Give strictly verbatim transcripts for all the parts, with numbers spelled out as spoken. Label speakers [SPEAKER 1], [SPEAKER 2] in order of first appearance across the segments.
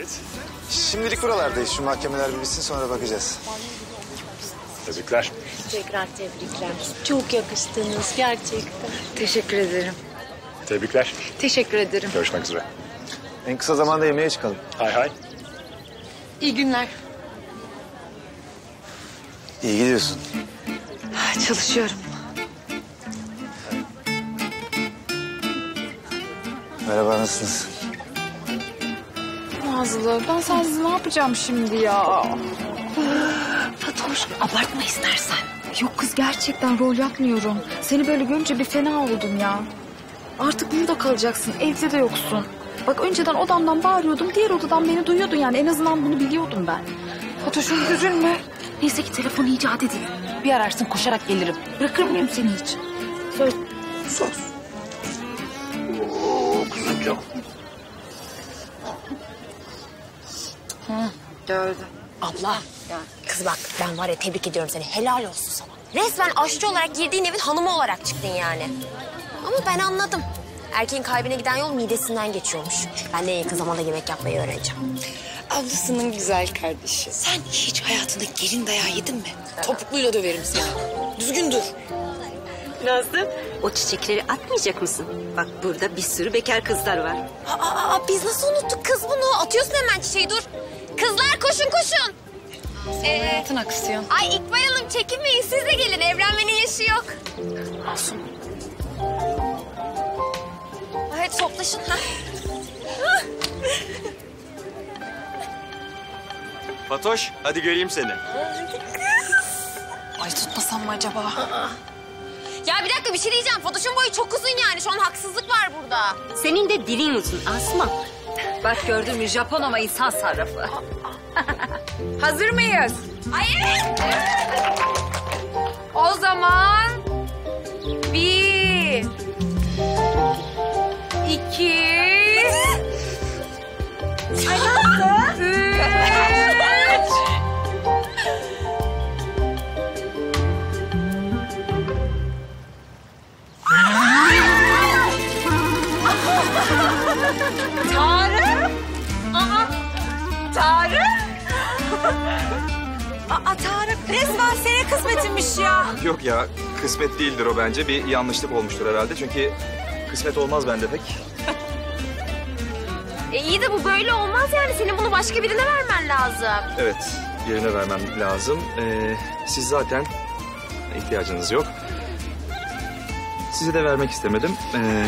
[SPEAKER 1] Şimdilik buralardayız. Şu mahkemeler bir bitsin, sonra bakacağız.
[SPEAKER 2] Tebrikler.
[SPEAKER 3] Tekrar tebrikler. Çok yakıştınız gerçekten.
[SPEAKER 4] Teşekkür ederim.
[SPEAKER 2] Tebrikler.
[SPEAKER 4] Teşekkür ederim.
[SPEAKER 2] Görüşmek üzere.
[SPEAKER 1] En kısa zamanda yemeğe çıkalım.
[SPEAKER 2] Hay hay.
[SPEAKER 4] İyi günler.
[SPEAKER 1] İyi gidiyorsun.
[SPEAKER 4] Çalışıyorum.
[SPEAKER 1] Merhaba, nasılsınız?
[SPEAKER 4] Nazlı, ben sensiz ne yapacağım şimdi ya? Fatoş, abartma istersen. Yok kız, gerçekten rol yapmıyorum. Seni böyle görünce bir fena oldum ya. Artık burada kalacaksın, evde de yoksun. Bak önceden odamdan bağırıyordum, diğer odadan beni duyuyordun yani. En azından bunu biliyordum ben. Fatoş'um üzülme. Neyse ki telefonu icat edeyim. Bir ararsın, koşarak gelirim. Bırakır mıyım seni hiç? Söz. Söz. Oo, kızım. Hı, gördüm.
[SPEAKER 3] Abla, kız bak ben var ya tebrik ediyorum seni. Helal olsun sana. Resmen aşçı olarak girdiğin evin hanımı olarak çıktın yani. Ama ben anladım. Erkeğin kalbine giden yol midesinden geçiyormuş. Ben de yakın zamanda yemek yapmayı öğreneceğim.
[SPEAKER 4] Ablasının güzel kardeşi.
[SPEAKER 5] Sen hiç hayatında gelin dayağı yedin mi? Topukluyla döverim seni. Düzgün dur.
[SPEAKER 6] Nazlı, o çiçekleri atmayacak mısın? Bak burada bir sürü bekar kızlar var.
[SPEAKER 3] Aa, aa, biz nasıl unuttuk kız bunu? Atıyorsun hemen çiçeği, dur. Kızlar koşun koşun.
[SPEAKER 4] Ee, hayatın aksiyon.
[SPEAKER 3] Ay İkbal Hanım çekinmeyin, siz de gelin. Evlenmenin yaşı yok.
[SPEAKER 4] Masum.
[SPEAKER 3] Hadi toplaşın. Ha.
[SPEAKER 7] Fatoş, hadi göreyim seni.
[SPEAKER 4] Ay tutmasam mı acaba?
[SPEAKER 3] Ya bir dakika, bir şey diyeceğim. Fatoş'un boyu çok uzun yani. Şu an haksızlık var burada.
[SPEAKER 6] Senin de dilin uzun Asma. Bak gördün mü, Japon ama insan sarrafı.
[SPEAKER 4] Hazır mıyız?
[SPEAKER 3] Hayır.
[SPEAKER 4] O zaman bir, iki, üç.
[SPEAKER 3] Tarık. Aa, Tarık. Aa, Tarık resmen senin kısmetinmiş ya.
[SPEAKER 7] Yok ya, kısmet değildir o bence. Bir yanlışlık olmuştur herhalde. Çünkü kısmet olmaz bende pek.
[SPEAKER 3] E iyi de bu böyle olmaz yani. Senin bunu başka birine vermen lazım.
[SPEAKER 7] Evet, yerine vermem lazım. Ee, siz zaten ihtiyacınız yok. Size de vermek istemedim. Ee,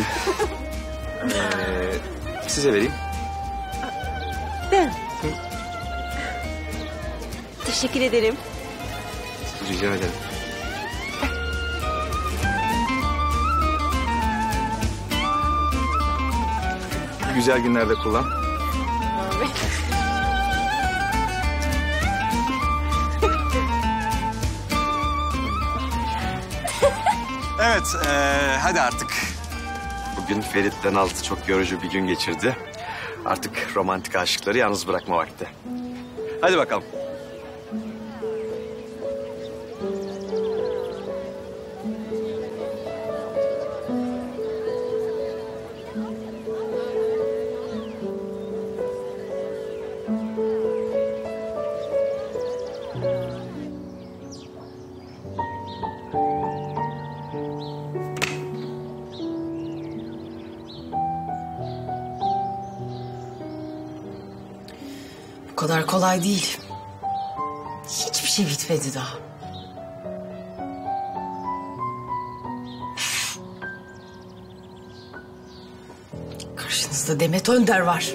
[SPEAKER 7] ee, size vereyim.
[SPEAKER 6] Ben. Teşekkür ederim.
[SPEAKER 7] Rica ederim. Güzel günlerde kullan.
[SPEAKER 8] Evet, ee, hadi artık. Bugün Ferit'le Nazlı çok yorucu bir gün geçirdi. Artık romantik aşıkları yalnız bırakma vakti. Hadi bakalım.
[SPEAKER 5] Bu kadar kolay değil. Hiçbir şey bitmedi daha. Karşınızda Demet Önder var.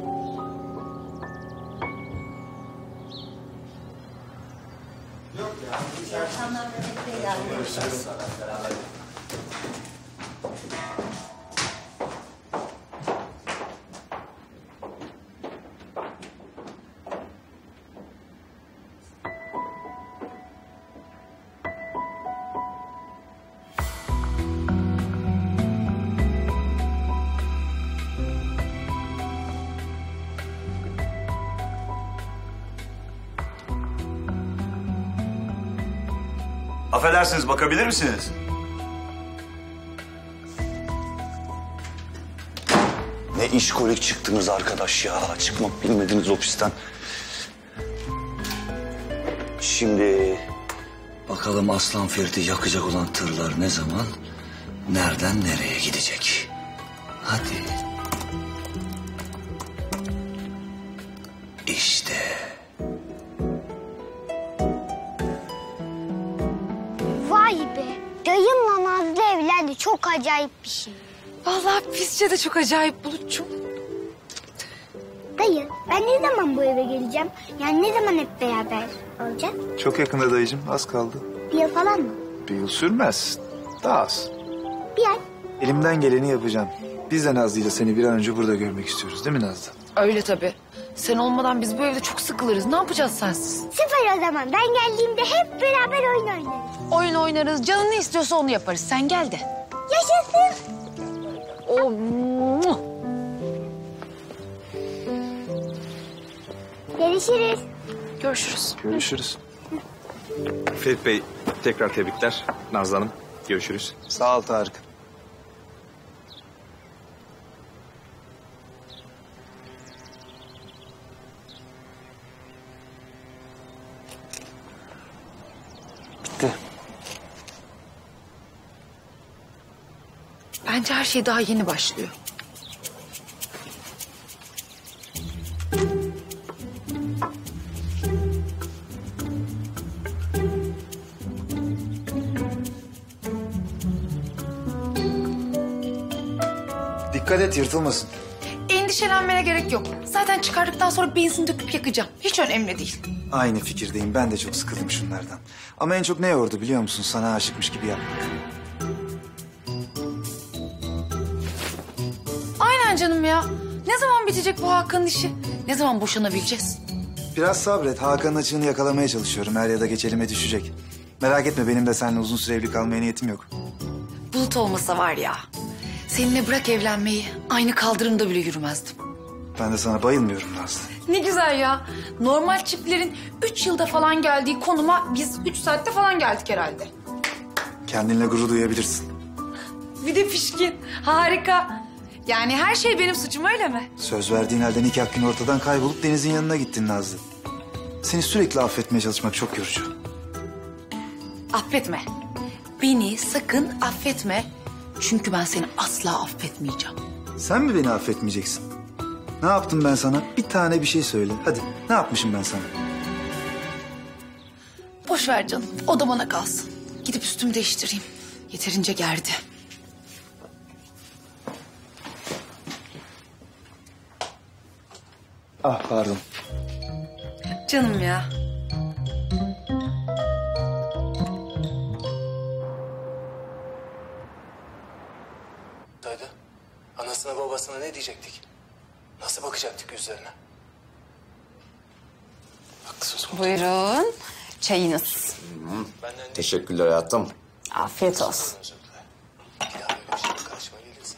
[SPEAKER 8] Affedersiniz, bakabilir misiniz?
[SPEAKER 1] Ne
[SPEAKER 9] Ne işkolik çıktınız arkadaş ya. Çıkmak bilmediniz ofisten. Şimdi bakalım Aslan Ferit'i yakacak olan tırlar ne zaman, nereden nereye gidecek? Hadi. İşte.
[SPEAKER 10] Vay be. Dayımla Nazlı evlendi. Çok acayip bir şey.
[SPEAKER 4] Vallahi bizce de çok acayip Bulut'cum.
[SPEAKER 10] Dayı ben ne zaman bu eve geleceğim? Yani ne zaman hep beraber olacağız?
[SPEAKER 1] Çok yakında dayıcığım, az kaldı.
[SPEAKER 10] Bir yıl falan mı?
[SPEAKER 1] Bir yıl sürmez, daha az.
[SPEAKER 10] Bir ay.
[SPEAKER 1] Elimden geleni yapacağım. Biz de Nazlı'yla seni bir an önce burada görmek istiyoruz değil mi Nazlı?
[SPEAKER 4] Öyle tabii. Sen olmadan biz bu evde çok sıkılırız. Ne yapacağız sensiz?
[SPEAKER 10] Süper o zaman. Ben geldiğimde hep beraber oyun oynarız.
[SPEAKER 4] Oyun oynarız. Canın ne istiyorsa onu yaparız. Sen gel de.
[SPEAKER 10] Yaşasın.
[SPEAKER 4] Oh.
[SPEAKER 10] Görüşürüz.
[SPEAKER 4] Görüşürüz.
[SPEAKER 1] Görüşürüz.
[SPEAKER 7] Ferit Bey tekrar tebrikler. Nazlı Hanım görüşürüz.
[SPEAKER 1] Sağ ol Tarık.
[SPEAKER 9] Bitti.
[SPEAKER 4] Bence her şey daha yeni başlıyor.
[SPEAKER 1] Dikkat et, yırtılmasın.
[SPEAKER 4] Endişelenmene gerek yok. Zaten çıkardıktan sonra benzin döküp yakacağım. Hiç önemli değil.
[SPEAKER 1] Aynı fikirdeyim. Ben de çok sıkıldım şunlardan. Ama en çok ne yordu biliyor musun? Sana aşıkmış gibi yapmak.
[SPEAKER 4] Aynen canım ya. Ne zaman bitecek bu Hakan'ın işi? Ne zaman boşanabileceğiz?
[SPEAKER 1] Biraz sabret. Hakan'ın açığını yakalamaya çalışıyorum. Er ya da geç elime düşecek. Merak etme, benim de seninle uzun süre evli kalmaya niyetim yok.
[SPEAKER 4] Bulut olmasa var ya. Seninle bırak evlenmeyi. Aynı kaldırımda bile yürümezdim.
[SPEAKER 1] Ben de sana bayılmıyorum Nazlı.
[SPEAKER 4] Ne güzel ya. Normal çiftlerin üç yılda falan geldiği konuma biz üç saatte falan geldik herhalde.
[SPEAKER 1] Kendinle gurur duyabilirsin.
[SPEAKER 4] Bir de pişkin. Harika. Yani her şey benim suçum öyle mi?
[SPEAKER 1] Söz verdiğin halde nikah günü ortadan kaybolup Deniz'in yanına gittin Nazlı. Seni sürekli affetmeye çalışmak çok yorucu.
[SPEAKER 4] Affetme. Beni sakın affetme. Çünkü ben seni asla affetmeyeceğim.
[SPEAKER 1] Sen mi beni affetmeyeceksin? Ne yaptım ben sana? Bir tane bir şey söyle. Hadi, ne yapmışım ben sana?
[SPEAKER 4] Boş ver canım. O da bana kalsın. Gidip üstümü değiştireyim. Yeterince gerdi.
[SPEAKER 1] Ah pardon.
[SPEAKER 4] Canım ya.
[SPEAKER 11] Dayı, anasına babasına ne diyecektik? Nasıl bakacaktık yüzlerine? Haklısınız.
[SPEAKER 5] Buyurun. Çayınız.
[SPEAKER 8] Teşekkürler hayatım.
[SPEAKER 5] Afiyet olsun.
[SPEAKER 11] Bir daha böyle şey karşıma gelirse.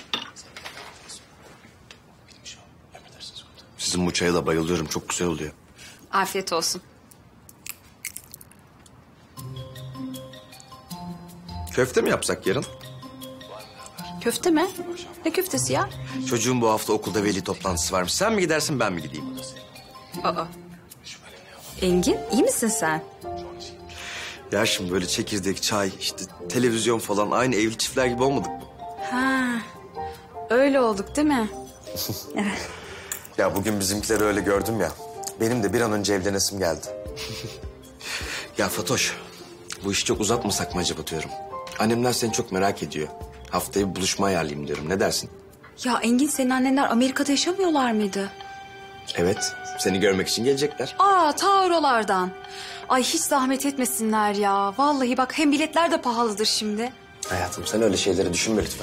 [SPEAKER 11] Bilmiş ol. Emredersiniz komutanım.
[SPEAKER 8] Sizin bu çaya da bayılıyorum. Çok güzel oluyor.
[SPEAKER 5] Afiyet olsun.
[SPEAKER 8] Köfte mi yapsak yarın?
[SPEAKER 5] Köfte mi? Ne köftesi ya?
[SPEAKER 8] Çocuğun bu hafta okulda veli toplantısı varmış. Sen mi gidersin ben mi gideyim?
[SPEAKER 5] Aa. Engin iyi misin sen?
[SPEAKER 8] Ya şimdi böyle çekirdek, çay, işte televizyon falan aynı evli çiftler gibi olmadık mı?
[SPEAKER 5] Ha. Öyle olduk değil mi?
[SPEAKER 8] Ya bugün bizimkileri öyle gördüm ya. Benim de bir an önce evlenesim geldi. Ya Fatoş, bu işi çok uzatmasak mı acaba diyorum. Annemler seni çok merak ediyor. Haftaya bir buluşma ayarlayayım diyorum. Ne dersin?
[SPEAKER 5] Ya Engin senin annenler Amerika'da yaşamıyorlar mıydı?
[SPEAKER 8] Evet, seni görmek için gelecekler.
[SPEAKER 5] Aa ta oralardan. Ay hiç zahmet etmesinler ya. Vallahi bak hem biletler de pahalıdır şimdi.
[SPEAKER 8] Hayatım sen öyle şeyleri düşünme lütfen.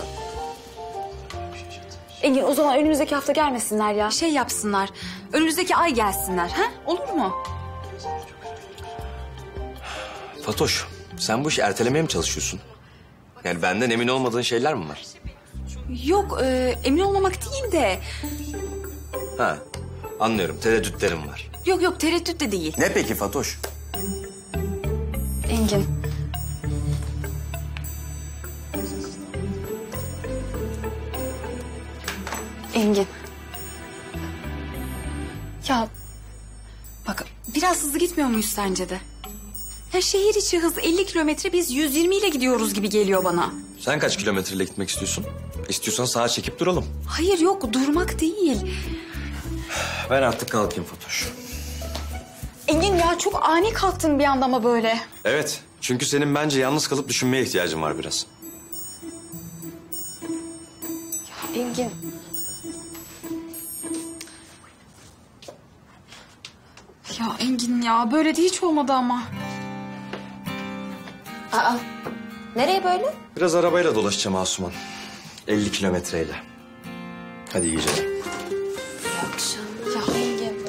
[SPEAKER 5] Engin o zaman önümüzdeki hafta gelmesinler ya. Şey yapsınlar. Önümüzdeki ay gelsinler. Ha? Olur mu?
[SPEAKER 8] Fatoş, sen bu işi ertelemeye mi çalışıyorsun? Yani benden emin olmadığın şeyler mi var?
[SPEAKER 5] Yok e, emin olmamak değil de.
[SPEAKER 8] Ha, anlıyorum. Tereddütlerim var.
[SPEAKER 5] Yok yok tereddüt de değil.
[SPEAKER 8] Ne peki Fatoş?
[SPEAKER 5] Engin. Engin. Ya bak biraz hızlı gitmiyor muyuz sence de? Ya şehir içi hız elli kilometre, biz yüz yirmi ile gidiyoruz gibi geliyor bana.
[SPEAKER 8] Sen kaç kilometreyle gitmek istiyorsun? İstiyorsan sağa çekip duralım.
[SPEAKER 5] Hayır yok, durmak değil.
[SPEAKER 8] Ben artık kalkayım Fatoş.
[SPEAKER 5] Engin ya çok ani kalktın bir anda ama böyle.
[SPEAKER 8] Evet, çünkü senin bence yalnız kalıp düşünmeye ihtiyacın var biraz.
[SPEAKER 5] Ya Engin. Ya Engin ya böyle de hiç olmadı ama.
[SPEAKER 3] Aa, nereye böyle?
[SPEAKER 8] Biraz arabayla dolaşacağım Asuman. elli kilometreyle. Hadi iyi geceler.
[SPEAKER 3] Ya Engin.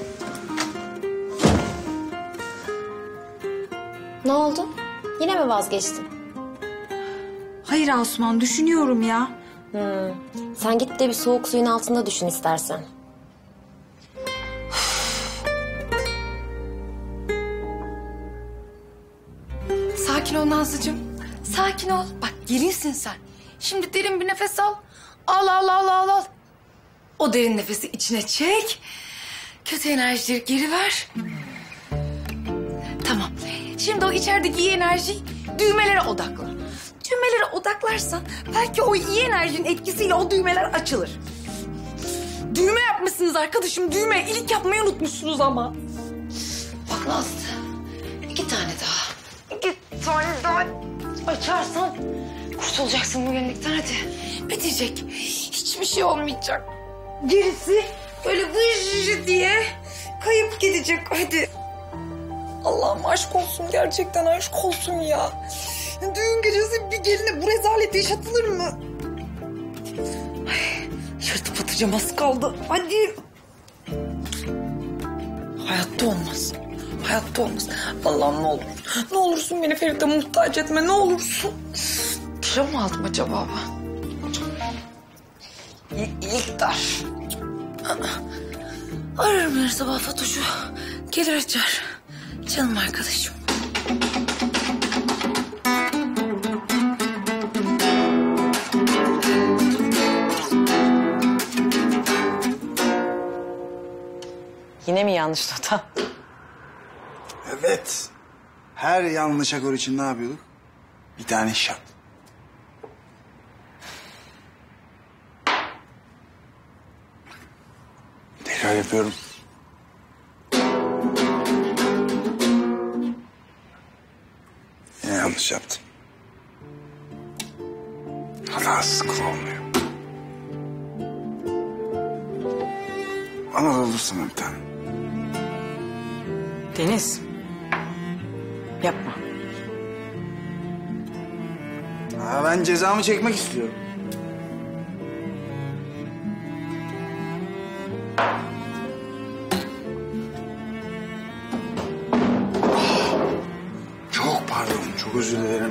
[SPEAKER 3] Ne oldu? Yine mi vazgeçtin?
[SPEAKER 5] Hayır Asuman, düşünüyorum ya.
[SPEAKER 3] Hmm. Sen git de bir soğuk suyun altında düşün istersen.
[SPEAKER 12] Sakin ol Nazlıcığım. Sakin ol. Bak gelinsin sen. Şimdi derin bir nefes al. Al al al al al. O derin nefesi içine çek. Kötü enerjileri geri ver. Tamam. Şimdi o içerideki iyi enerjiyi düğmelere odakla. Düğmelere odaklarsan belki o iyi enerjinin etkisiyle o düğmeler açılır. Düğme yapmışsınız arkadaşım. Düğme ilik yapmayı unutmuşsunuz ama. Bak Nazlı. İki tane daha. İki tane daha açarsan kurtulacaksın bu gelinlikten, hadi. Bitecek. Hiçbir şey olmayacak. Gerisi böyle vıj diye kayıp gidecek, hadi. Allah'ım aşk olsun, gerçekten aşk olsun ya. Düğün gecesi bir geline bu rezalet yaşatılır mı? Ay, yırtıp atacağım, az kaldı. Hadi. Hayatta olmaz. Hayatta olmaz. Allah'ım ne olur. Ne olursun beni Ferit'e muhtaç etme, ne olursun. Kilo mu aldım acaba ben? İlktar. Ararım her sabah Fatoş'u. Gelir açar. Canım arkadaşım.
[SPEAKER 13] Yine mi yanlış nota?
[SPEAKER 1] Evet. Her yanlış akor için ne yapıyorduk? Bir tane şat. Tekrar yapıyorum. Yine yanlış yaptım. Hatasız kul olmuyor. Bana da olursun bir tane.
[SPEAKER 13] Deniz. Yapma.
[SPEAKER 1] Ha, ben cezamı çekmek istiyorum. Çok pardon, çok özür dilerim.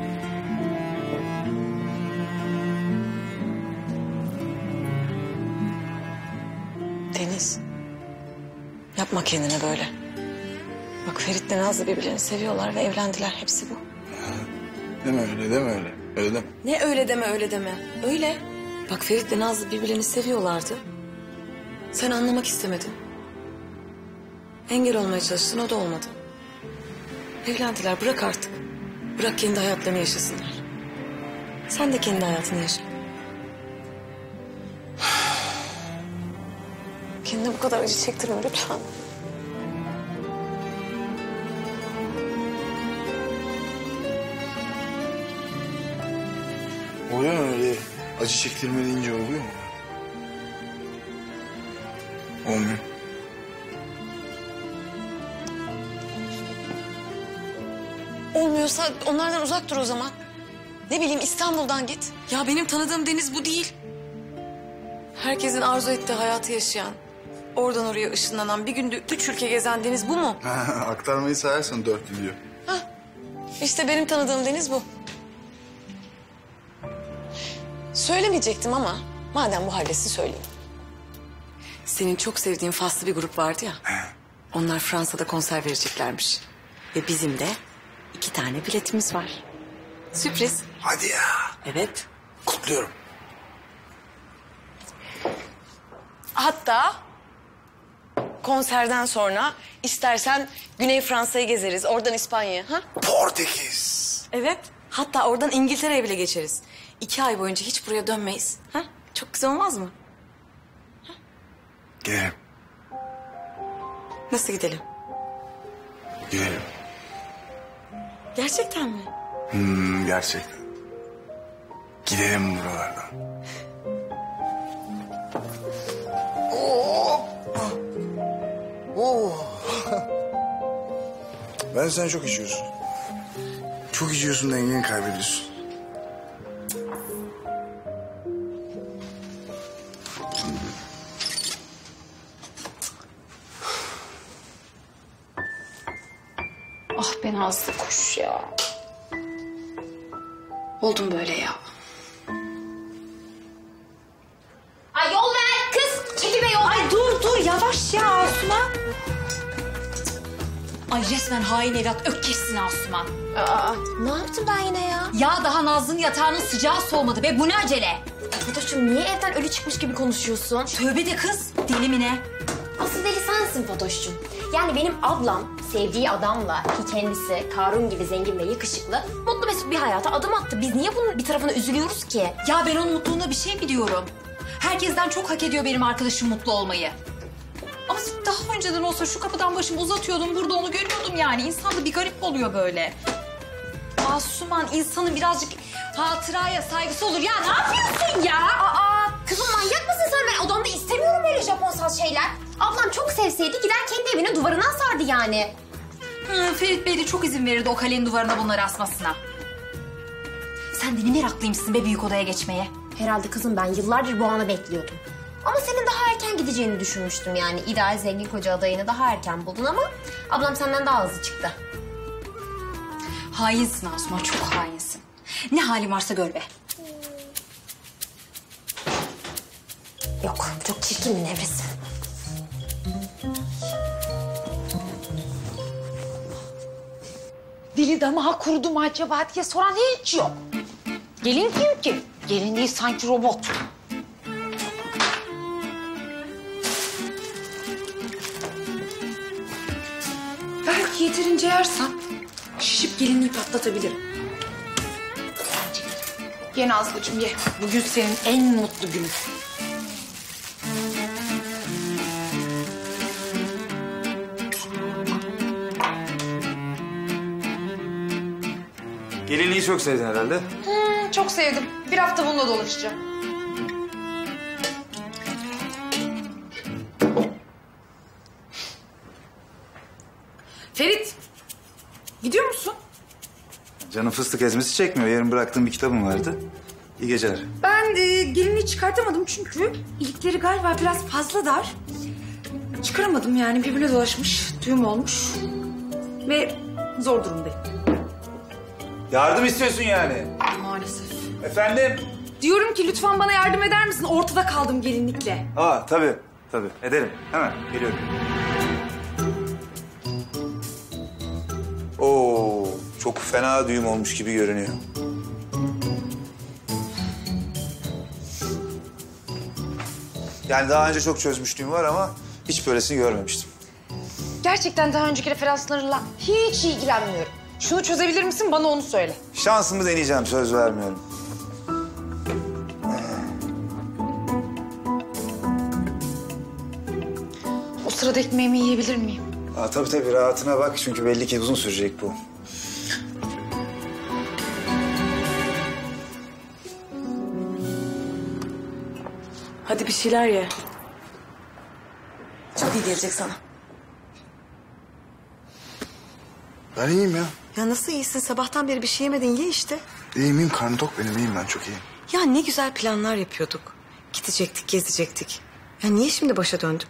[SPEAKER 13] Deniz. Yapma kendine böyle. Bak Ferit'le Nazlı birbirlerini seviyorlar ve evlendiler. Hepsi bu.
[SPEAKER 1] Deme öyle, deme öyle. Öyle deme.
[SPEAKER 13] Ne öyle deme, öyle deme. Öyle. Bak Ferit'le Nazlı birbirlerini seviyorlardı. Sen anlamak istemedin. Engel olmaya çalıştın, o da olmadı. Evlendiler, bırak artık. Bırak kendi hayatlarını yaşasınlar. Sen de kendi hayatını yaşa. Kendine bu kadar acı çektirme lütfen.
[SPEAKER 1] Oluyor mu öyle acı çektirme deyince oluyor mu? Olmuyor.
[SPEAKER 13] Olmuyorsa onlardan uzak dur o zaman. Ne bileyim İstanbul'dan git. Ya benim tanıdığım Deniz bu değil. Herkesin arzu ettiği hayatı yaşayan, oradan oraya ışınlanan, bir günde üç ülke gezen Deniz bu mu?
[SPEAKER 1] Aktarmayı sayarsan dört video.
[SPEAKER 13] Hah, işte benim tanıdığım Deniz bu. Söylemeyecektim ama madem bu haldesin söyleyeyim. Senin çok sevdiğin Faslı bir grup vardı ya. Onlar Fransa'da konser vereceklermiş. Ve bizim de iki tane biletimiz var. Sürpriz.
[SPEAKER 1] Hadi ya.
[SPEAKER 13] Evet.
[SPEAKER 1] Kutluyorum.
[SPEAKER 13] Hatta konserden sonra istersen Güney Fransa'yı gezeriz. Oradan İspanya'ya. Ha?
[SPEAKER 11] Portekiz.
[SPEAKER 13] Evet. Hatta oradan İngiltere'ye bile geçeriz. İki ay boyunca hiç buraya dönmeyiz. Ha? Çok güzel olmaz mı?
[SPEAKER 11] Gidelim.
[SPEAKER 13] Nasıl gidelim?
[SPEAKER 11] Gidelim.
[SPEAKER 13] Gerçekten mi?
[SPEAKER 11] Hmm, gerçekten. Gidelim buralardan. Oh. Oh. Ben sen çok içiyorsun. Çok içiyorsun, dengeni kaybediyorsun.
[SPEAKER 4] Ah ben Nazlı kuş ya. Oldum böyle ya.
[SPEAKER 3] Ay yol ver kız. Çekil be yol ver.
[SPEAKER 5] Ay dur dur yavaş ya Asuman. Ay resmen hain evlat ökkeşsin Asuman.
[SPEAKER 3] Aa, ne yaptım ben yine ya?
[SPEAKER 5] Ya daha Nazlı'nın yatağının sıcağı soğumadı be, bu ne acele?
[SPEAKER 3] Fatoş'cum niye evden ölü çıkmış gibi konuşuyorsun?
[SPEAKER 5] Tövbe de kız, deli mi ne?
[SPEAKER 3] Asıl deli sensin Fatoş'cum. Yani benim ablam sevdiği adamla ki kendisi Karun gibi zengin ve yakışıklı mutlu mesut bir hayata adım attı. Biz niye bunun bir tarafına üzülüyoruz ki?
[SPEAKER 5] Ya ben onun mutluluğuna bir şey mi diyorum? Herkesten çok hak ediyor benim arkadaşım mutlu olmayı. Ama daha önceden olsa şu kapıdan başımı uzatıyordum, burada onu görüyordum yani. İnsan da bir garip oluyor böyle. Asuman, insanın birazcık hatıraya saygısı olur. Ya ne yapıyorsun ya?
[SPEAKER 3] Aa, kızım manyak mısın sen? Ben odamda istemiyorum böyle Japonsal şeyler. Ablam çok sevseydi gider kendi evine duvarına asardı yani.
[SPEAKER 5] Hı, Ferit Bey de çok izin verirdi o kalenin duvarına bunları asmasına. Sen de ne meraklıymışsın be büyük odaya geçmeye.
[SPEAKER 3] Herhalde kızım ben yıllardır bu anı bekliyordum. Ama senin daha erken gideceğini düşünmüştüm yani. İdeal zengin koca adayını daha erken buldun ama ablam senden daha hızlı çıktı.
[SPEAKER 5] Hainsin Asuman, çok hainsin. Ne halin varsa gör be.
[SPEAKER 3] Yok, çok çirkin bir nevresi.
[SPEAKER 4] Dili damağı kurudu mu acaba diye soran hiç yok. Gelin kim ki? Gelin değil sanki robot.
[SPEAKER 12] Belki yeterince yersem şişip gelinliği patlatabilirim. Ye Nazlıcığım ye. Bugün senin en mutlu günün.
[SPEAKER 1] Gelinliği çok sevdin herhalde.
[SPEAKER 12] Hmm, çok sevdim. Bir hafta bununla dolaşacağım. Ferit, gidiyor musun?
[SPEAKER 1] Canım fıstık ezmesi çekmiyor. Yarın bıraktığım bir kitabım vardı. İyi geceler.
[SPEAKER 12] Ben e, gelinliği çıkartamadım çünkü ilikleri galiba biraz fazla dar. Çıkaramadım yani birbirine dolaşmış, düğüm olmuş ve zor durumdayım.
[SPEAKER 1] Yardım istiyorsun yani.
[SPEAKER 12] Maalesef.
[SPEAKER 1] Efendim?
[SPEAKER 12] Diyorum ki lütfen bana yardım eder misin? Ortada kaldım gelinlikle.
[SPEAKER 1] Aa tabii tabii ederim. Hemen geliyorum. Oo çok fena düğüm olmuş gibi görünüyor. Yani daha önce çok çözmüşlüğüm var ama hiç böylesini görmemiştim.
[SPEAKER 12] Gerçekten daha önceki referanslarla hiç ilgilenmiyorum. Şunu çözebilir misin? Bana onu söyle.
[SPEAKER 1] Şansımı deneyeceğim, söz vermiyorum.
[SPEAKER 12] O sırada ekmeğimi yiyebilir miyim?
[SPEAKER 1] Aa, tabii tabii rahatına bak çünkü belli ki uzun sürecek bu.
[SPEAKER 13] Hadi bir şeyler ye. Çok iyi gelecek sana.
[SPEAKER 11] Ben iyiyim ya.
[SPEAKER 6] Ya nasıl iyisin? Sabahtan beri bir şey yemedin. Ye işte.
[SPEAKER 11] İyiyim iyiyim. Karnım tok benim. İyiyim ben çok iyiyim.
[SPEAKER 6] Ya ne güzel planlar yapıyorduk. Gidecektik, gezecektik. Ya niye şimdi başa döndük?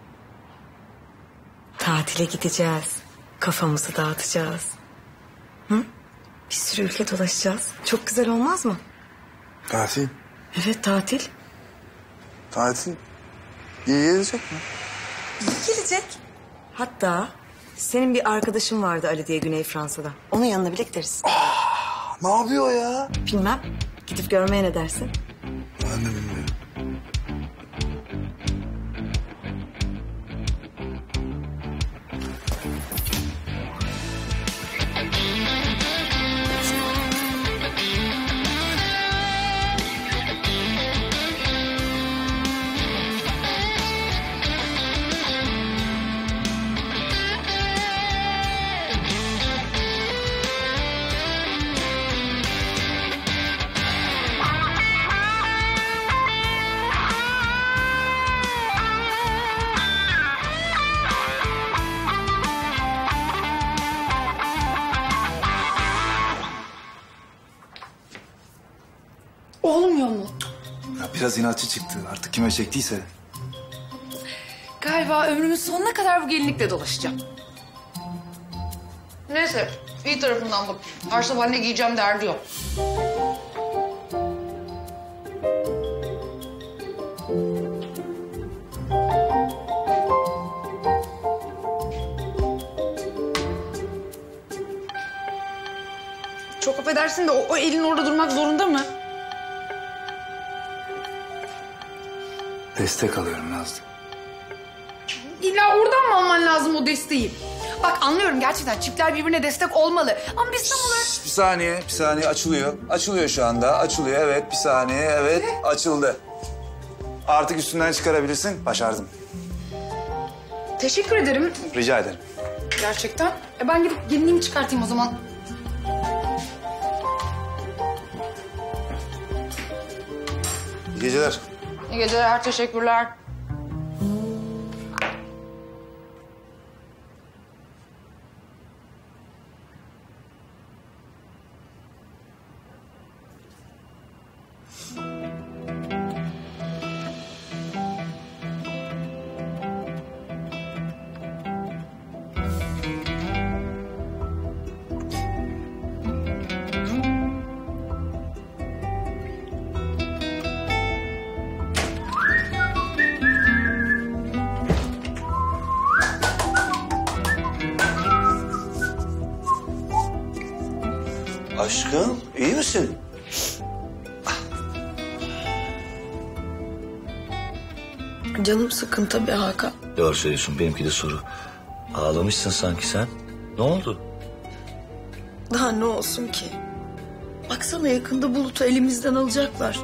[SPEAKER 6] Tatile gideceğiz. Kafamızı dağıtacağız. Hı? Bir sürü ülke dolaşacağız. Çok güzel olmaz mı?
[SPEAKER 11] Tatil.
[SPEAKER 6] Evet tatil.
[SPEAKER 11] Tatil. İyi gelecek mi?
[SPEAKER 6] İyi gelecek. Hatta senin bir arkadaşın vardı Ali diye Güney Fransa'da. Onun yanına bile gideriz.
[SPEAKER 11] Aa, ne yapıyor ya?
[SPEAKER 6] Bilmem. Gidip görmeye ne dersin?
[SPEAKER 11] Ben de bilmiyorum.
[SPEAKER 1] Biraz inatçı çıktı. Artık kime çektiyse.
[SPEAKER 12] Galiba ömrümün sonuna kadar bu gelinlikle dolaşacağım. Neyse, iyi tarafından bak. Her sabah ne giyeceğim derdi yok. Çok affedersin de o, o elin orada durmak zorunda mı?
[SPEAKER 1] Destek alıyorum Nazlı.
[SPEAKER 12] İlla oradan mı alman lazım o desteği? Bak anlıyorum gerçekten çiftler birbirine destek olmalı. Ama biz tam olarak...
[SPEAKER 1] Bir saniye, bir saniye açılıyor. Açılıyor şu anda. Açılıyor evet bir saniye evet açıldı. Artık üstünden çıkarabilirsin. Başardım.
[SPEAKER 12] Teşekkür ederim.
[SPEAKER 1] Rica ederim.
[SPEAKER 12] Gerçekten. E ben gidip gelinliğimi çıkartayım o zaman.
[SPEAKER 1] İyi geceler.
[SPEAKER 12] İyi geceler, teşekkürler.
[SPEAKER 9] Aşkım iyi misin?
[SPEAKER 6] Canım sıkın tabii Hakan.
[SPEAKER 9] Doğru söylüyorsun benimki de soru. Ağlamışsın sanki sen. Ne oldu?
[SPEAKER 6] Daha ne olsun ki? Baksana yakında Bulut'u elimizden alacaklar.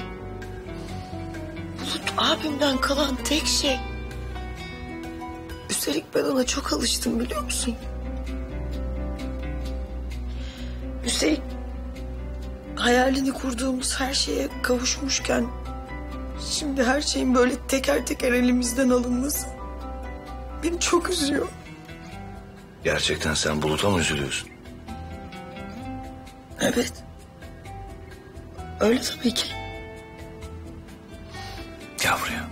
[SPEAKER 6] Bulut abimden kalan tek şey. Üstelik ben ona çok alıştım biliyor musun? Üstelik hayalini kurduğumuz her şeye kavuşmuşken... şimdi her şeyin böyle teker teker elimizden alınması beni çok üzüyor.
[SPEAKER 9] Gerçekten sen Bulut'a mı üzülüyorsun?
[SPEAKER 6] Evet. Öyle tabii ki.
[SPEAKER 9] Gel buraya.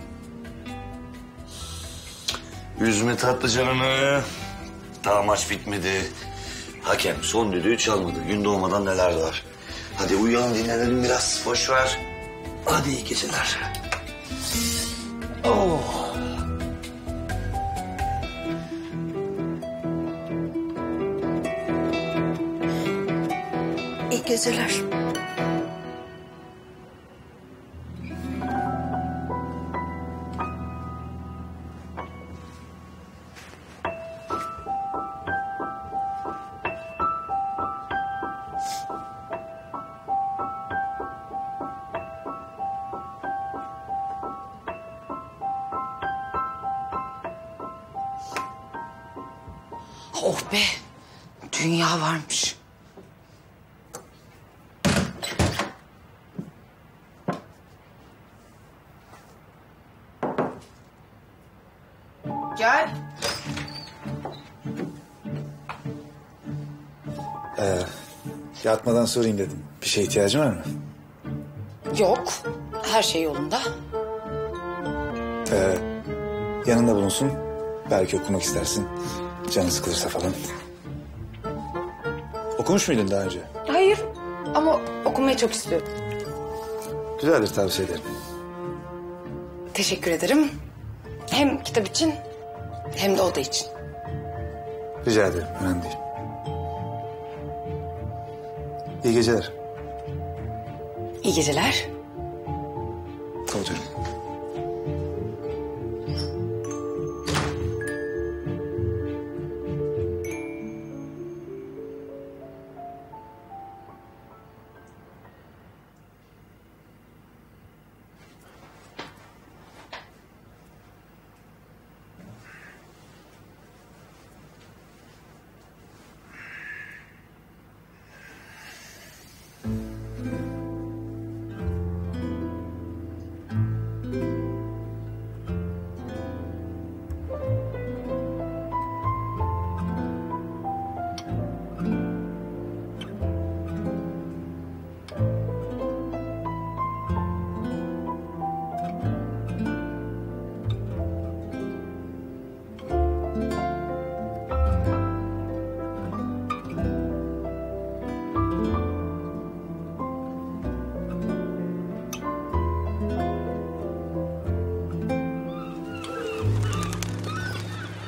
[SPEAKER 9] Üzme tatlı canını. Daha maç bitmedi. Hakem son düdüğü çalmadı. Gün doğmadan neler var. Hadi uyuyalım dinlenelim biraz. Boş ver. Hadi iyi geceler. Oh.
[SPEAKER 6] İyi geceler.
[SPEAKER 12] Oh be, dünya varmış. Gel.
[SPEAKER 1] Ee, yatmadan sorayım dedim. Bir şeye ihtiyacın var mı?
[SPEAKER 12] Yok, her şey yolunda.
[SPEAKER 1] Ee, yanında bulunsun. Belki okumak istersin. Canın sıkılırsa falan. Okumuş muydun daha önce?
[SPEAKER 12] Hayır ama okumayı çok istiyorum.
[SPEAKER 1] Güzeldir, tavsiye ederim.
[SPEAKER 12] Teşekkür ederim. Hem kitap için hem de oda için.
[SPEAKER 1] Rica ederim, önemli değil. İyi geceler.
[SPEAKER 12] İyi geceler.
[SPEAKER 1] Kapatıyorum.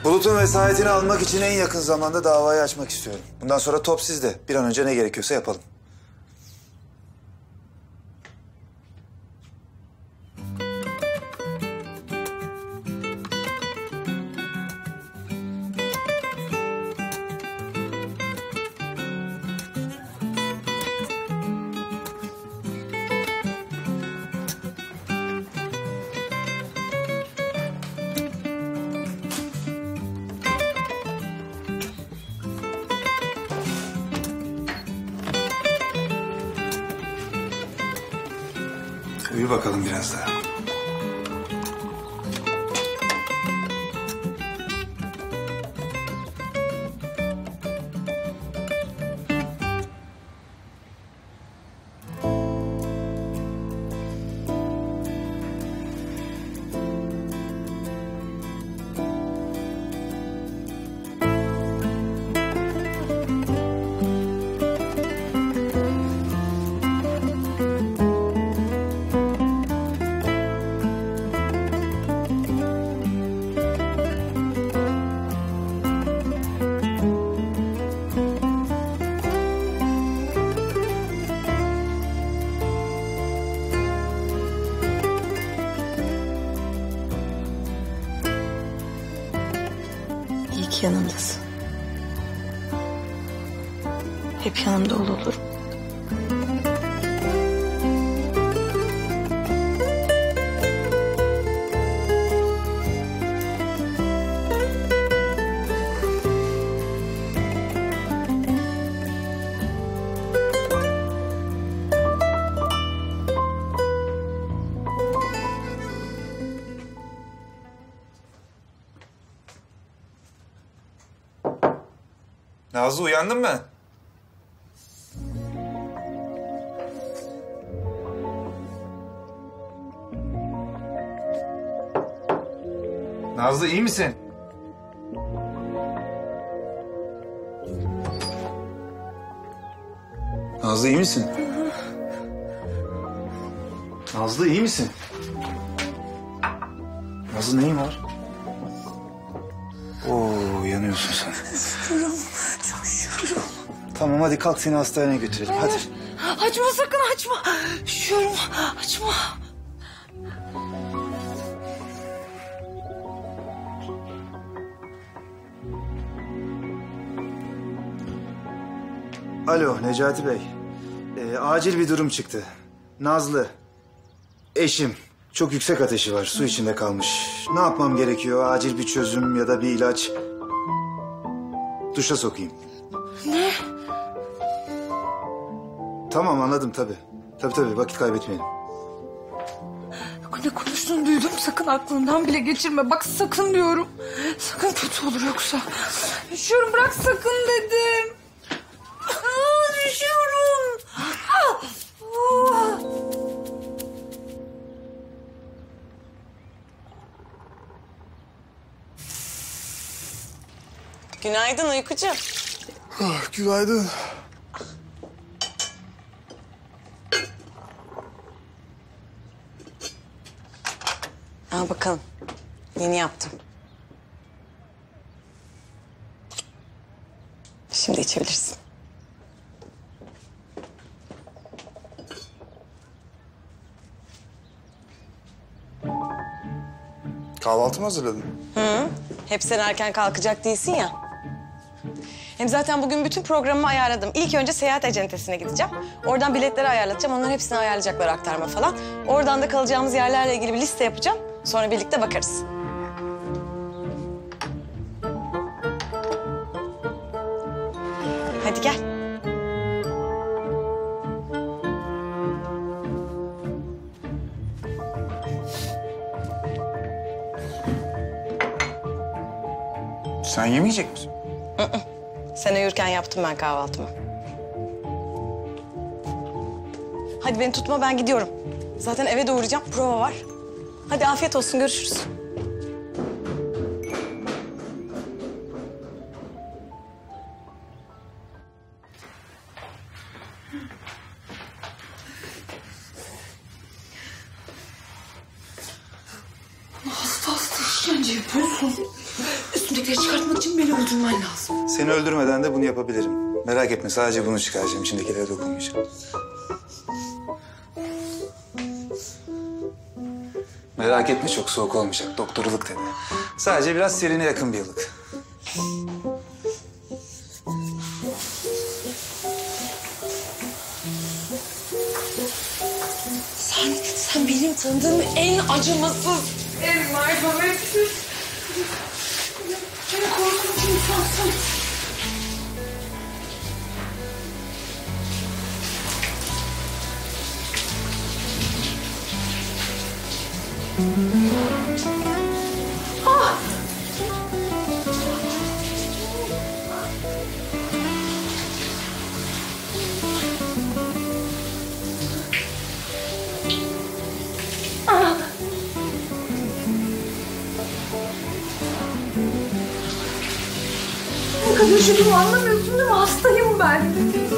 [SPEAKER 1] Bulut'un vesayetini almak için en yakın zamanda davayı açmak istiyorum. Bundan sonra top sizde. Bir an önce ne gerekiyorsa yapalım. Uyu bakalım biraz daha.
[SPEAKER 6] İyi ki yanımdasın. Hep yanımda ol olur.
[SPEAKER 1] Nazlı uyandın mı? Nazlı iyi misin? Nazlı iyi misin? Nazlı iyi misin? Nazlı neyin var? Oo yanıyorsun sen.
[SPEAKER 12] Üşüyorum. Çok üşüyorum.
[SPEAKER 1] Tamam hadi kalk seni hastaneye götürelim hadi.
[SPEAKER 12] Açma sakın açma. Üşüyorum. Açma.
[SPEAKER 1] Alo Necati Bey. Ee, acil bir durum çıktı. Nazlı, eşim. Çok yüksek ateşi var. Su içinde kalmış. Ne yapmam gerekiyor? Acil bir çözüm ya da bir ilaç. Duşa sokayım.
[SPEAKER 12] Ne?
[SPEAKER 1] Tamam anladım tabii. Tabii tabii vakit kaybetmeyelim.
[SPEAKER 12] Ne konuştuğunu duydum. Sakın aklından bile geçirme. Bak sakın diyorum. Sakın kötü olur yoksa. Üşüyorum bırak sakın dedim. Aa, üşüyorum. Ah, ah.
[SPEAKER 13] Günaydın uykucu.
[SPEAKER 11] Ah, günaydın.
[SPEAKER 13] Al bakalım. Yeni yaptım. Şimdi içebilirsin.
[SPEAKER 11] Kahvaltı mı hazırladın?
[SPEAKER 13] Hı. Hep sen erken kalkacak değilsin ya. Hem zaten bugün bütün programımı ayarladım. İlk önce seyahat acentesine gideceğim. Oradan biletleri ayarlatacağım. Onların hepsini ayarlayacaklar aktarma falan. Oradan da kalacağımız yerlerle ilgili bir liste yapacağım. Sonra birlikte bakarız. Hadi gel.
[SPEAKER 1] Sen yemeyecek misin?
[SPEAKER 13] Hı-hı. Sen uyurken yaptım ben kahvaltımı. Hadi beni tutma ben gidiyorum. Zaten eve doğuracağım prova var. Hadi afiyet olsun görüşürüz.
[SPEAKER 12] Hasta hasta işkence yapıyorsun. üstündekileri çıkartmak için beni öldürmen lazım.
[SPEAKER 1] Seni öldürmeden de bunu yapabilirim. Merak etme, sadece bunu çıkaracağım. İçindekilere dokunmayacağım. Merak etme, çok soğuk olmayacak. Doktor ılık dedi. Sadece biraz serine yakın bir ılık.
[SPEAKER 12] Sen, sen benim tanıdığım en acımasız, en merhametsiz, en korkunç insansın. Ah! Ah! Ne kadar şükür anlamıyorsun değil mi? Hastayım ben.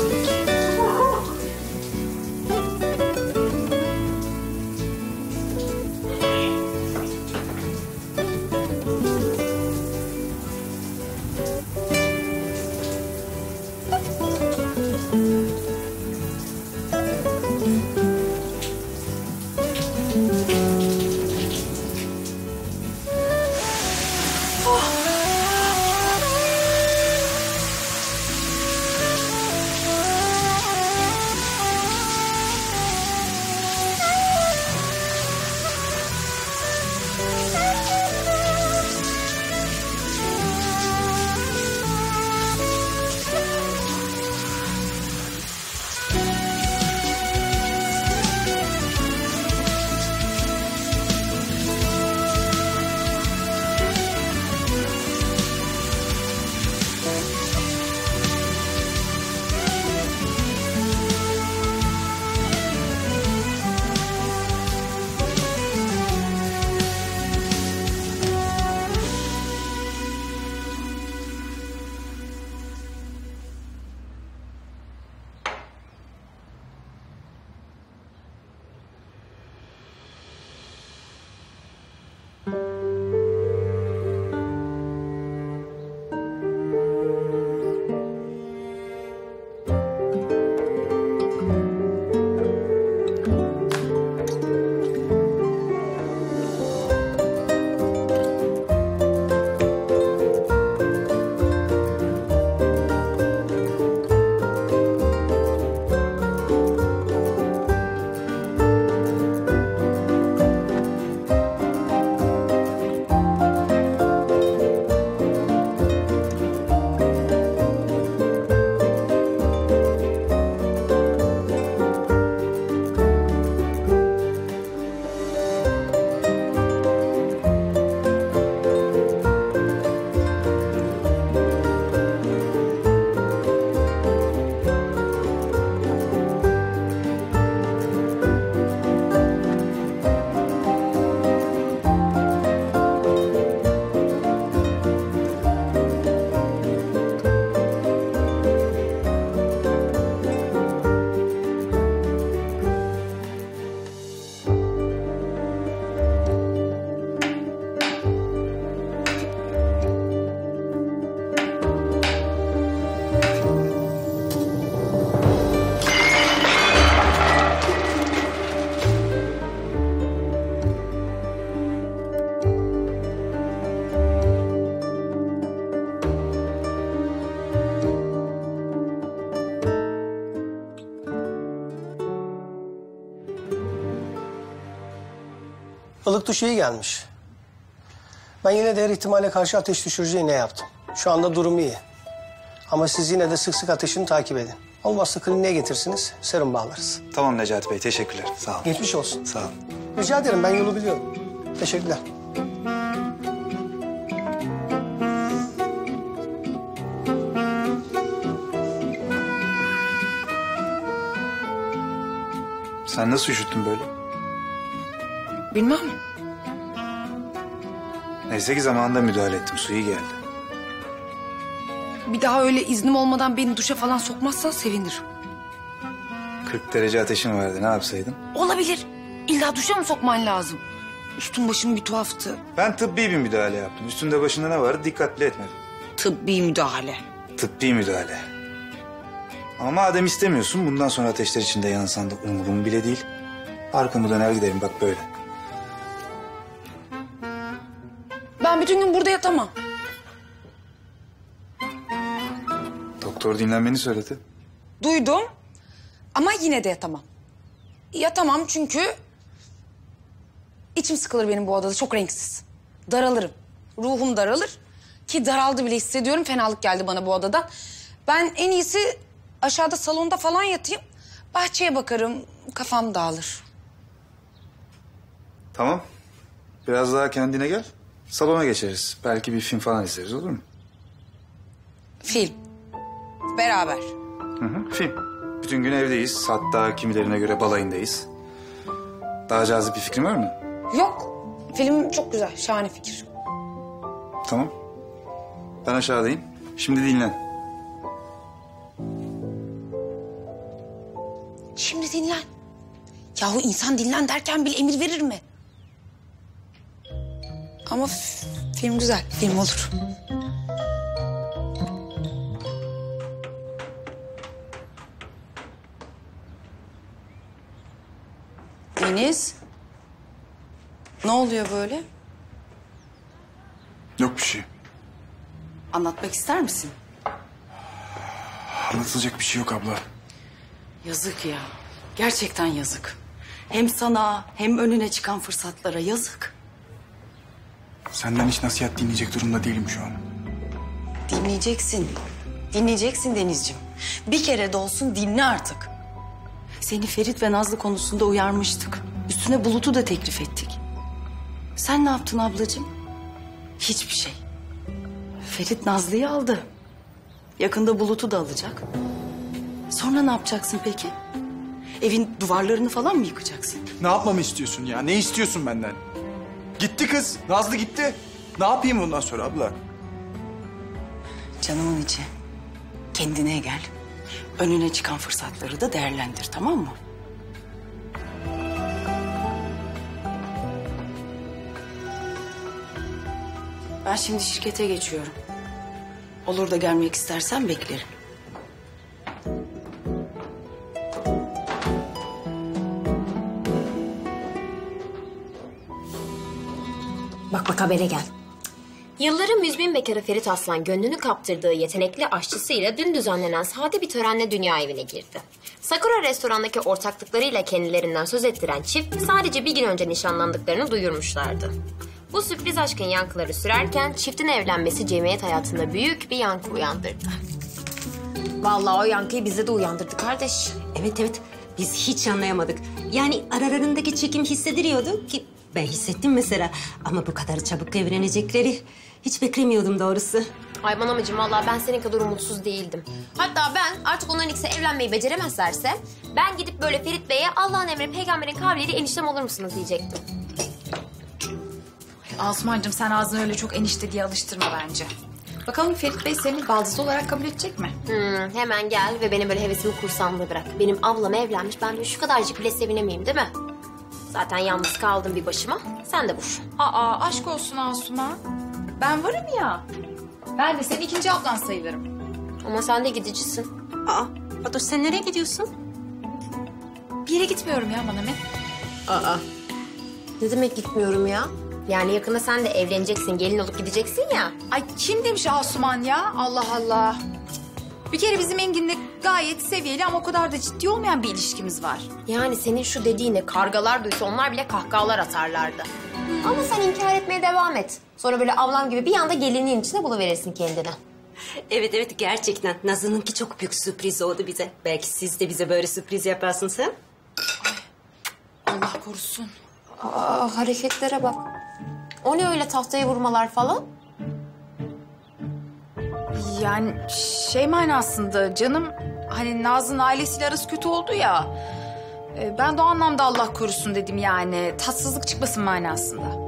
[SPEAKER 14] Ilık duş iyi gelmiş. Ben yine de her ihtimale karşı ateş düşürücü iğne yaptım. Şu anda durum iyi. Ama siz yine de sık sık ateşini takip edin. Olmazsa kliniğe getirsiniz, serum bağlarız.
[SPEAKER 1] Tamam Necati Bey, teşekkürler. Sağ olun.
[SPEAKER 14] Geçmiş olsun.
[SPEAKER 1] Sağ olun.
[SPEAKER 14] Rica ederim, ben yolu biliyorum. Teşekkürler.
[SPEAKER 1] Sen nasıl üşüttün böyle?
[SPEAKER 12] Bilmem.
[SPEAKER 1] Neyse ki zamanında müdahale ettim. Su iyi geldi.
[SPEAKER 12] Bir daha öyle iznim olmadan beni duşa falan sokmazsan sevinirim.
[SPEAKER 1] kırk derece ateşim vardı. Ne yapsaydım?
[SPEAKER 12] Olabilir. İlla duşa mı sokman lazım? Üstüm başım bir tuhaftı.
[SPEAKER 1] Ben tıbbi bir müdahale yaptım. Üstünde başında ne vardı dikkat bile etmedim.
[SPEAKER 12] Tıbbi müdahale.
[SPEAKER 1] Tıbbi müdahale. Ama madem istemiyorsun bundan sonra ateşler içinde yansan da umurum bile değil. Arkamı döner giderim bak böyle.
[SPEAKER 12] Ben bütün gün burada yatamam.
[SPEAKER 1] Doktor dinlenmeni söyledi.
[SPEAKER 12] Duydum ama yine de yatamam. Yatamam çünkü içim sıkılır benim bu odada, çok renksiz. Daralırım, ruhum daralır ki daraldı bile hissediyorum. Fenalık geldi bana bu odadan. Ben en iyisi aşağıda salonda falan yatayım. Bahçeye bakarım, kafam dağılır.
[SPEAKER 1] Tamam. Biraz daha kendine gel. Salona geçeriz. Belki bir film falan izleriz olur mu?
[SPEAKER 12] Film. Beraber.
[SPEAKER 1] Hı hı, film. Bütün gün evdeyiz. Hatta kimilerine göre balayındayız. Daha cazip bir fikrin var mı?
[SPEAKER 12] Yok. Film çok güzel, şahane fikir.
[SPEAKER 1] Tamam. Ben aşağıdayım. Şimdi dinlen.
[SPEAKER 12] Şimdi dinlen. Yahu insan dinlen derken bile emir verir mi? Ama f- film güzel, film olur. Deniz, ne oluyor böyle?
[SPEAKER 11] Yok bir şey.
[SPEAKER 13] Anlatmak ister misin?
[SPEAKER 11] Anlatılacak bir şey yok abla.
[SPEAKER 13] Yazık ya. Gerçekten yazık. Hem sana hem önüne çıkan fırsatlara yazık.
[SPEAKER 11] Senden hiç nasihat dinleyecek durumda değilim şu an.
[SPEAKER 13] Dinleyeceksin. Dinleyeceksin Denizciğim. Bir kere de olsun dinle artık. Seni Ferit ve Nazlı konusunda uyarmıştık. Üstüne Bulut'u da teklif ettik. Sen ne yaptın ablacığım? Hiçbir şey. Ferit Nazlı'yı aldı. Yakında Bulut'u da alacak. Sonra ne yapacaksın peki? Evin duvarlarını falan mı yıkacaksın?
[SPEAKER 11] Ne yapmamı istiyorsun ya? Ne istiyorsun benden? Gitti kız. Nazlı gitti. Ne yapayım ondan sonra abla?
[SPEAKER 13] Canımın içi. Kendine gel. Önüne çıkan fırsatları da değerlendir, tamam mı? Ben şimdi şirkete geçiyorum. Olur da gelmek istersen beklerim.
[SPEAKER 3] Bak bak habere gel. Yılların müzmin bekarı Ferit Aslan gönlünü kaptırdığı yetenekli aşçısıyla dün düzenlenen sade bir törenle dünya evine girdi. Sakura restorandaki ortaklıklarıyla kendilerinden söz ettiren çift sadece bir gün önce nişanlandıklarını duyurmuşlardı. Bu sürpriz aşkın yankıları sürerken çiftin evlenmesi cemiyet hayatında büyük bir yankı uyandırdı. Vallahi o yankıyı bizde de uyandırdı kardeş.
[SPEAKER 15] Evet evet biz hiç anlayamadık. Yani aralarındaki çekim hissediliyordu ki ben hissettim mesela. Ama bu kadar çabuk evlenecekleri hiç beklemiyordum doğrusu.
[SPEAKER 3] Ay Manamcığım vallahi ben senin kadar umutsuz değildim. Hatta ben artık onların ikisi evlenmeyi beceremezlerse ben gidip böyle Ferit Bey'e Allah'ın emri peygamberin kavliyle eniştem olur musunuz diyecektim.
[SPEAKER 5] Asumancığım sen ağzını öyle çok enişte diye alıştırma bence. Bakalım Ferit Bey seni baldız olarak kabul edecek mi?
[SPEAKER 3] Hmm, hemen gel ve benim böyle hevesimi kursağımda bırak. Benim ablam evlenmiş, ben de şu kadarcık bile sevinemeyeyim değil mi? Zaten yalnız kaldım bir başıma, sen de vur.
[SPEAKER 5] Aa aşk olsun Asuman. Ben varım ya. Ben de senin ikinci ablan sayılırım.
[SPEAKER 3] Ama sen de gidicisin.
[SPEAKER 15] Aa, Fatoş sen nereye gidiyorsun?
[SPEAKER 5] Bir yere gitmiyorum ya Manami.
[SPEAKER 3] Aa. Ne demek gitmiyorum ya? Yani yakında sen de evleneceksin, gelin olup gideceksin ya.
[SPEAKER 5] Ay kim demiş Asuman ya? Allah Allah. Bir kere bizim Engin'le gayet seviyeli ama o kadar da ciddi olmayan bir ilişkimiz var.
[SPEAKER 3] Yani senin şu dediğini kargalar duysa onlar bile kahkahalar atarlardı. Ama sen inkar etmeye devam et. Sonra böyle ablam gibi bir anda gelinliğin içine buluverirsin kendine.
[SPEAKER 15] Evet evet gerçekten Nazlı'nınki çok büyük sürpriz oldu bize. Belki siz de bize böyle sürpriz yaparsınız ha?
[SPEAKER 5] Allah korusun.
[SPEAKER 3] Aa, hareketlere bak. O ne öyle tahtaya vurmalar falan?
[SPEAKER 5] Yani şey manasında canım, hani Nazlı'nın ailesiyle arası kötü oldu ya. E, Ben de o anlamda Allah korusun dedim yani. Tatsızlık çıkmasın manasında.